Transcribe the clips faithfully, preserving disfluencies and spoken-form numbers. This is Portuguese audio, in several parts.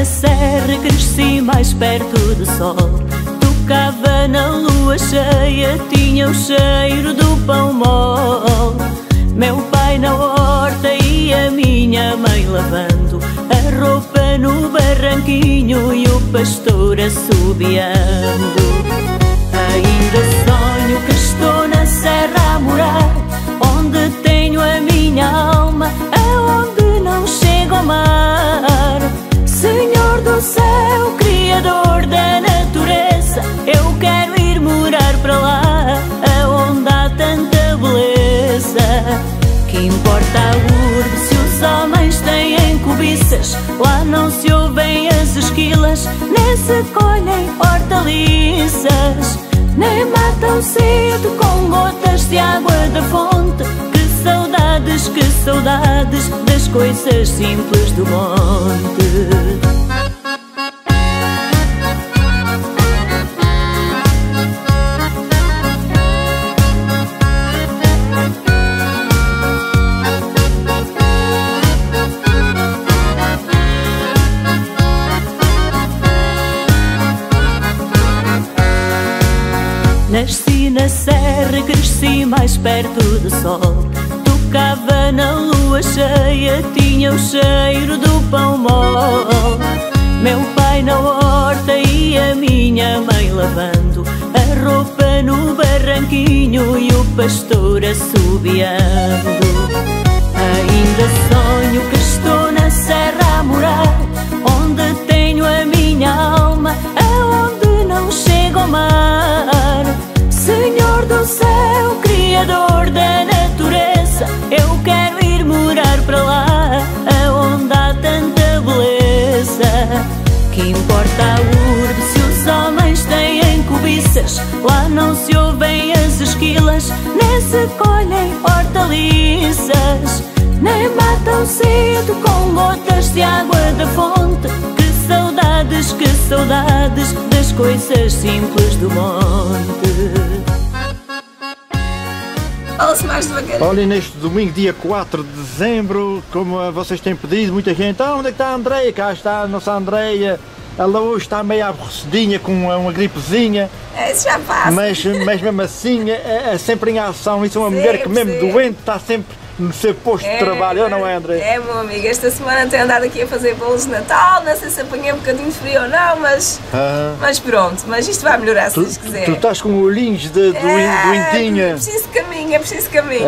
na serra, cresci mais perto do sol. Tocava na lua cheia, tinha o cheiro do pão mole. Meu pai na horta e a minha mãe lavando a roupa no barranquinho e o pastor assobiando. Ainda sonho que estou na serra a morar, onde tenho a minha alma, aonde não chego ao mar. Senhor do céu, Criador da natureza, eu quero ir morar para lá, aonde há tanta beleza. Que importa a urbe se os homens têm cobiças, lá não se ouvem as esquilas, nem se colhem hortaliças, nem matam cedo com gotas de água da fonte. Que saudades, que saudades das coisas simples do monte. Nasci na serra, cresci mais perto do sol. Tocava na lua cheia, tinha o cheiro do pão mole. Meu pai na horta e a minha mãe lavando a roupa no barranquinho e o pastor assobiando. Ainda sonho que estou na serra a morar, onde tenho a minha alma, aonde não chego ao mar. Senhor do céu, Criador da natureza, eu quero ir morar para lá, aonde há tanta beleza. Que importa a urbe se os homens têm cobiças, lá não se ouvem as esquilas, nem se colhem hortaliças, nem matam cedo com gotas de água da fonte. Que saudades, que saudades das coisas simples do monte. Fala-se mais devagarinho. Olha, neste domingo, dia quatro de dezembro, como vocês têm pedido, muita gente, ah, onde é que está a Andreia? Cá está a nossa Andreia. Ela hoje está meio aborrecidinha, com uma, uma gripezinha. É, isso já passa. Mas, mas mesmo assim, é, é sempre em ação. Isso é uma Sim, mulher que mesmo sim. doente está sempre no seu posto É, de trabalho, não é, André? É, meu amigo, esta semana tenho andado aqui a fazer bolos de Natal, não sei se apanhei um bocadinho de frio ou não, mas, Ah. mas pronto, mas isto vai melhorar se Tu, Deus quiser. tu estás com olhinhos de, do, É, doentinha. É preciso caminho, é preciso caminho.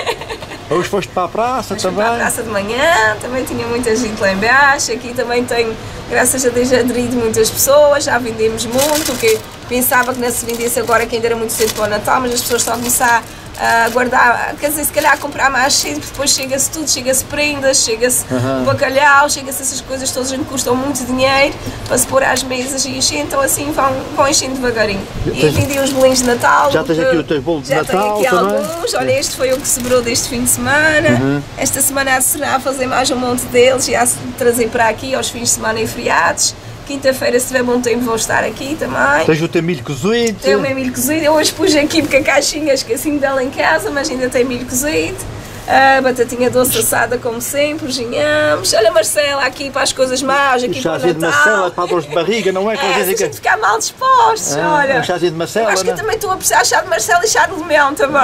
Hoje foste para a praça Mas fui também? para a praça de manhã, também tinha muita gente lá embaixo, aqui também tenho, graças a Deus, aderido muitas pessoas, já vendemos muito, que pensava que não se vendesse agora, que ainda era muito cedo para o Natal, mas as pessoas estão a começar a guardar, quer dizer, se calhar a comprar mais cedo, porque depois chega-se tudo, chega-se prendas, chega-se Uhum. bacalhau, chega-se essas coisas todas que custam muito dinheiro para se pôr às mesas e encher, então assim vão, vão enchendo devagarinho. E Tens- vendi uns bolinhos de Natal. Já tens que- aqui o teu bolo de já Natal tenho aqui também? alguns, olha, este foi o que sobrou deste fim de semana. Uhum. Esta semana há de ser a fazer mais um monte deles e há de trazer para aqui aos fins de semana e feriados. Quinta-feira, se tiver bom tempo, vou estar aqui também. Tens o teu milho cozido? Tem o meu milho cozido. Eu hoje pus aqui porque a caixinha esqueci-me dela em casa, mas ainda tem milho cozido. A batatinha doce assada, como sempre, os inhamos. Olha a Marcela aqui para as coisas más, aqui O para o chazinho de Natal. Marcela para a dor de barriga, não é? É, Quer se dizer a que- gente ficar mal dispostos, Ah, olha. um chazinho de Eu Marcela, acho que não eu é? também estou a precisar de chá de Marcela e chá de limão também.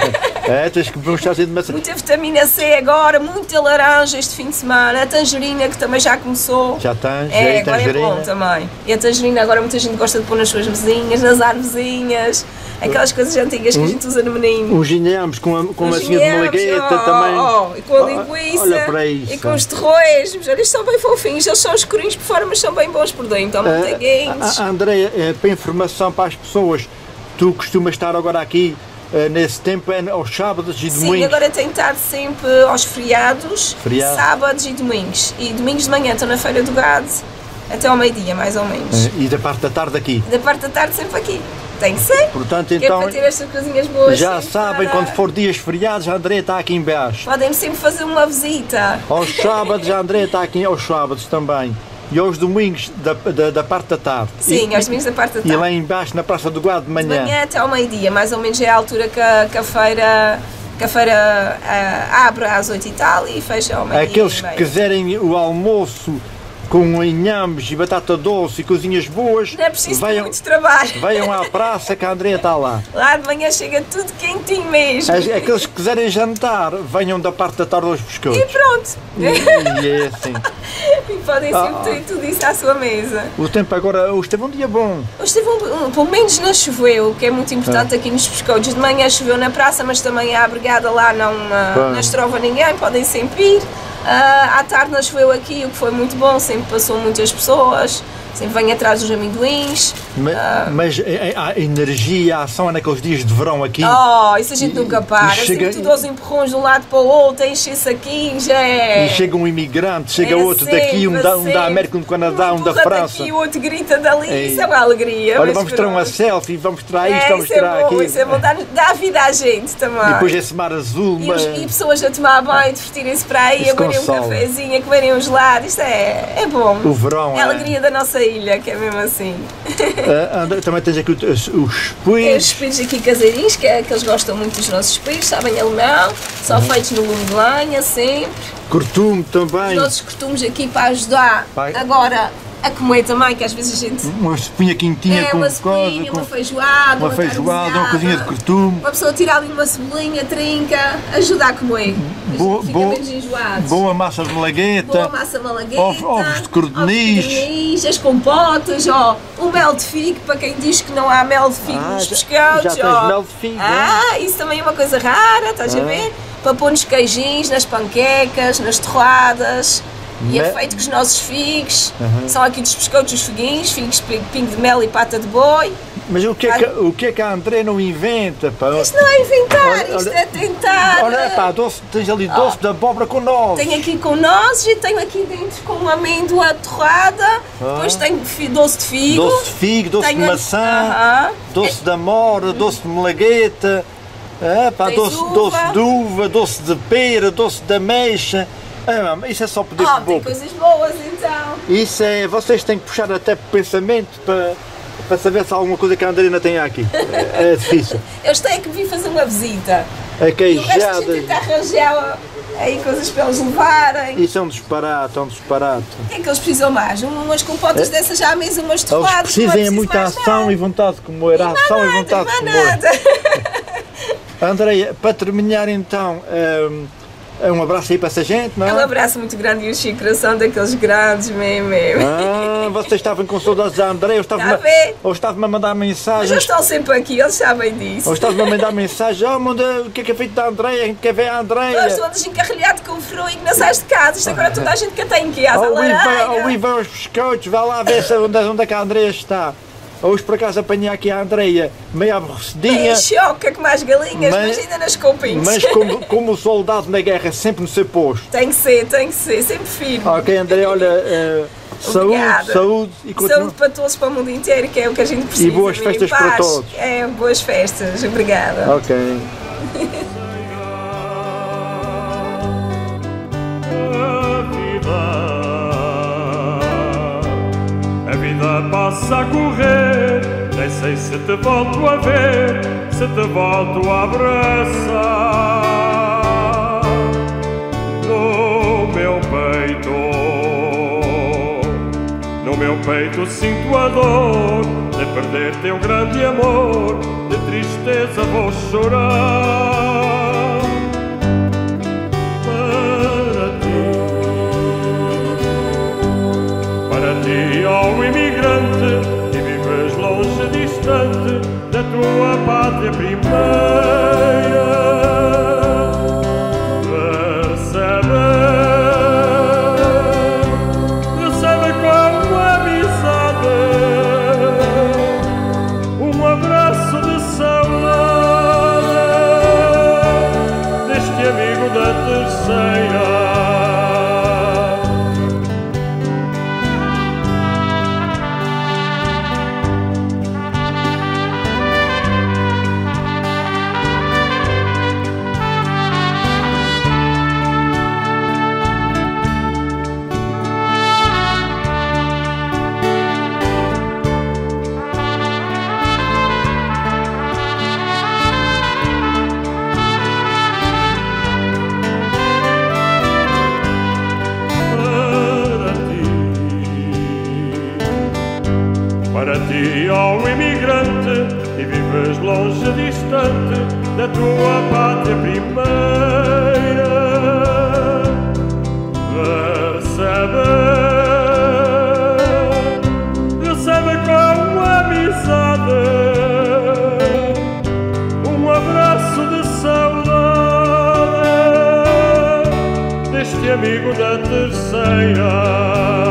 É, tens que beber um chazinho de Marcela. Muita vitamina C agora, muita laranja este fim de semana, a tangerina que também já começou. Já tens, É, aí agora é tangerina. bom também. E a tangerina agora muita gente gosta de pôr nas suas mesinhas, nas arvorezinhas, aquelas coisas antigas que a gente usa no menino. Uns ginhamos com a, com a Os massinha de inhames, malagueta oh, também. oh, e com a Oh, linguiça, olha para isso. e com os torresmos, olha, eles são bem fofinhos, eles são escurinhos por fora, mas são bem bons por dentro, estão Ah, manteiguinhos. a- a Andreia, eh, para informação para as pessoas, tu costumas estar agora aqui eh, nesse tempo é aos sábados e Sim, domingos? agora tenho estado sempre aos feriados, Feriado. sábados e domingos. E domingos de manhã estou na Feira do Gado, até ao meio-dia, mais ou menos. Eh, E da parte da tarde aqui. Da parte da tarde sempre aqui. Tem que ser. Portanto, Que é então, para ter estas coisinhas boas. já sempre sabem, para- quando for dias feriados, a Andreia está aqui em baixo. Podem sempre fazer uma visita. Aos sábados, a Andreia está aqui aos sábados também. E aos domingos da, da, da parte da tarde. Sim, e, aos domingos da parte da E tarde. lá embaixo, na Praça do Gado, de De manhã. manhã até ao meio-dia, mais ou menos é a altura que a, que a feira, que a feira ah, abre às oito e tal e fecha ao meio-dia. Aqueles e que meia. quiserem o almoço com inhames e batata doce e cozinhas boas, Não é preciso venham, muito trabalho. venham à praça que a Andreia está lá. Lá de manhã chega tudo quentinho mesmo. As- Aqueles que quiserem jantar, venham da parte da tarde aos E pescoços. pronto. E, e é assim. E podem sempre Ah. ter tudo isso à sua mesa. O tempo agora, hoje teve um dia bom. Hoje teve um, um, pelo menos não choveu, o que é muito importante aqui nos pescoços. De manhã choveu na praça, mas também a brigada lá não, ah, Bem. não estrova ninguém, podem sempre ir. Ah, à tarde não choveu aqui, o que foi muito bom, sempre passou muitas pessoas, sempre vem atrás dos amendoins. Mas, mas a, a energia, a ação é naqueles dias de verão aqui. Oh, isso a gente nunca para, e chega- sempre tudo aos empurrões de um lado para o outro, enche-se aqui, já é... E chega um imigrante, chega É outro daqui, um sempre, da, um da sempre. América, um do Canadá, um da empurra França. daqui, o outro grita dali, Ei. isso é uma alegria. Olha, mas vamos tirar uma pronto. selfie, vamos tirar isto, É, vamos isso tirar é bom, aquilo. isso é bom, dá, dá vida à gente também. E depois esse mar azul, E, mas... os- e pessoas a tomar banho, divertirem-se para aí, Isso a beberem um consola. cafezinho, a comerem um gelado, isto é, é bom. O verão É a é... alegria da nossa ilha, que é mesmo assim. Ah, André, também tens aqui os, os Tem os espelhos. espelhos aqui caseirinhos, que, é, que eles gostam muito dos nossos espelhos, sabem alemão, são feitos no lume de lenha, sempre. Cortume Os também. nossos costumes aqui para ajudar. Vai. Agora, a comer também, que às vezes a gente... Uma espinha quentinha É com uma coisa, cebolinha, com uma feijoada, uma feijoada, uma coisinha de carnezinhada. cortume. Uma pessoa tira ali uma cebolinha, trinca, ajuda a comer. Boa, Fica boa, menos enjoados. boa massa de malagueta. Boa massa malagueta, Ovos- ovos de codorniz. ovos de codorniz, as compotas, ó, o mel de figo, para quem diz que não há mel de figo Ah, nos já- pescados, já tens ó. mel de figo, Ah, isso também é uma coisa rara, estás a Ah. ver? Para pôr nos queijinhos, nas panquecas, nas torradas. E é Me- feito com os nossos figos, são aqui dos pescotos os figuinhos, figos de pingo de mel e pata de boi. Mas o que, é que, o que é que a André não inventa? Pá? Isto não é inventar, Olha, isto olha- é tentar. Olha, pá, doce, tens ali doce de abóbora com nozes. Tenho aqui com nozes e tenho aqui dentro com amêndoa torrada, depois tenho fi- doce de figo. Doce de figo, doce de tenho- maçã, Aham. doce de amora, doce de malagueta, é, pá, Tens doce, uva. doce de uva, doce de pera, doce de ameixa. É, mama, isso é só pedir Ah, por tem boca. coisas boas então. Isso é, vocês têm que puxar até para o pensamento para, para saber se há alguma coisa que a Andrina tem aqui. É, é difícil. Eles têm que vir fazer uma visita. É E o resto a gente queijadas. tenta arranjar aí coisas para eles levarem. Isso é um disparate, é um disparate. O que é que eles precisam mais? Um- Umas compotas dessas já à mesa, umas Eles torradas. não é precisam é preciso muita mais ação nada. e vontade de comer. Mais Ação e nada, vontade de mais comer. nada. Andreia, para terminar então, hum, um abraço aí para essa gente, não é? Um abraço muito grande e o Chico Coração daqueles grandes mesmo. mesmo. Ah, vocês estavam com saudades da Andreia, ou Está a estavam-me ver? ou estavam a mandar Mas mensagens, eles estão sempre aqui, eles sabem disso. ou estavam a mandar mensagens, oh meu Deus, o que é que é feito da Andreia, a gente quer ver a Nós Andreia. todos encarrilhados com o frio e que não sais de casa. Isto agora toda a gente que tem em casa. Ou a ir lareira. ou ir ver os biscoitos, vá lá ver se- onde, onde é que a Andreia está. Hoje por acaso apanhei aqui a Andreia meio aborrecidinha, Em choca com mais galinhas, Mas- mas, ainda nas copinhos. mas como, como soldado na guerra sempre no seu posto. Tem que ser, tem que ser, sempre firme. Ok, Andreia, olha, eh, saúde, Obrigada. saúde e continua. Saúde para todos, para o mundo inteiro, que é o que a gente precisa. E boas em festas paz. para todos. É, boas festas. Obrigada. Ok. A vida passa a correr, nem sei se te volto a ver, se te volto a abraçar. No meu peito, no meu peito sinto a dor de perder teu grande amor, de tristeza vou chorar. Para ti, ó imigrante, que vives longe, distante da tua pátria primeira, recebe, recebe como amizade um abraço de saudade deste amigo da terceira. vives longe, distante da tua pátria primeira. Recebe, recebe com amizade um abraço de saudade deste amigo da terceira.